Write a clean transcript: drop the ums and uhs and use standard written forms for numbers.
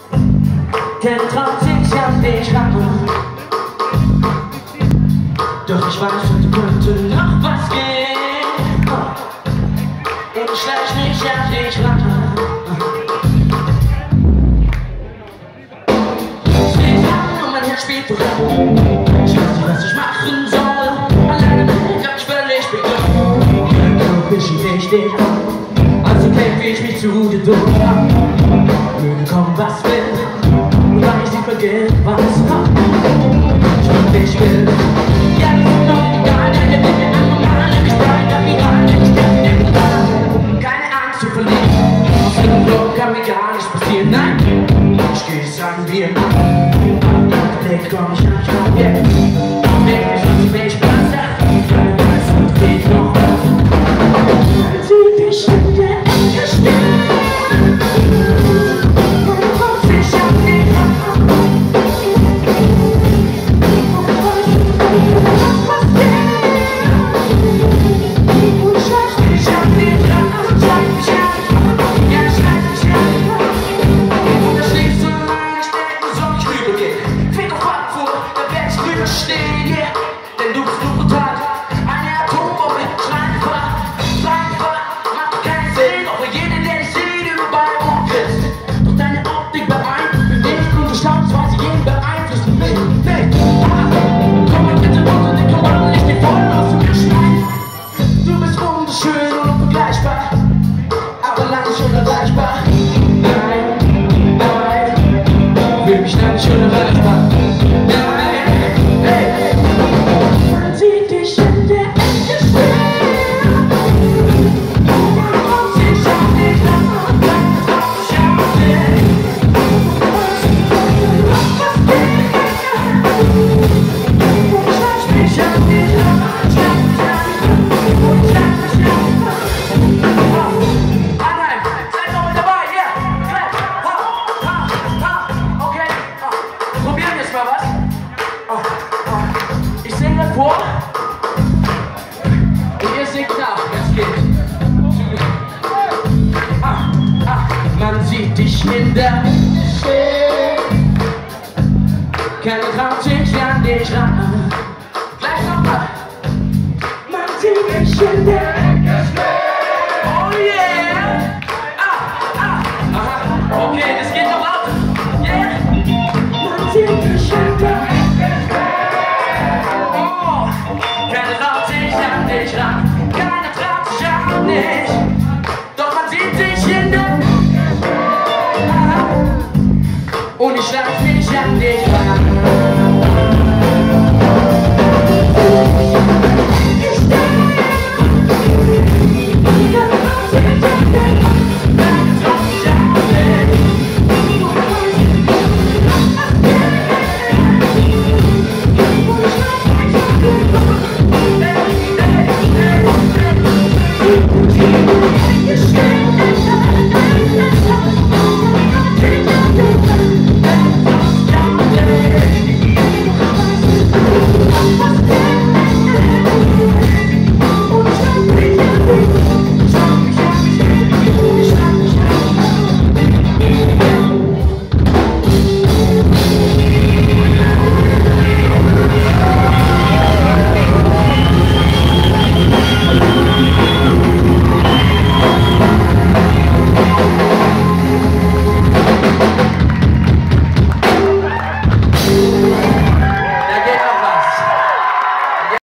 Kein Traum sich an dich ran. Doch ich weiß, heute könnte noch was gehen. Und schleich mich an dich ran. Es geht an und mein Herz spielt verloren. Ich weiß nicht, was ich machen soll. Alleine hab ich völlig begonnen. Kein Glück ist wichtig. Also kämpfe ich mich zu dir durch. Möge kommen, was will. Und weil ich sie vergesse, was kommt. Ich will. Ja, das ist noch egal, denn wir sind anormal. Ich bleibe viral, denn ich bin nicht da. Keine Angst zu verlieren. Aus dem Block kann mir gar nichts passieren. Nein, ich geh sagen wir mal. Blick komm ich nach Schau jetzt. Wirklich, was ich Platz hat. Keine Weiß und geht noch was. Sieh dich in der Ecke stehen. Denn du bist nur brutal, eine Atombombe, scheinbar, macht keinen Sinn, auch für jeden, der dich sieht, überall umkriegst. Doch deine Optik beeindruckt mich und du schaust, was jeden beeinflussen will. Nicht, komm mal bitte runter, den Kommando nicht dir voll aus dem Geschmack. Du bist wunderschön und unvergleichbar, aber lang nicht unerreichbar. Nein, fühl mich lang nicht unerreichbar. Ich singe vor und ihr singt nach, es geht. Man sieht dich in der Szene. Keiner traut sich an dich ran. Gleich nochmal. Man sieht dich in der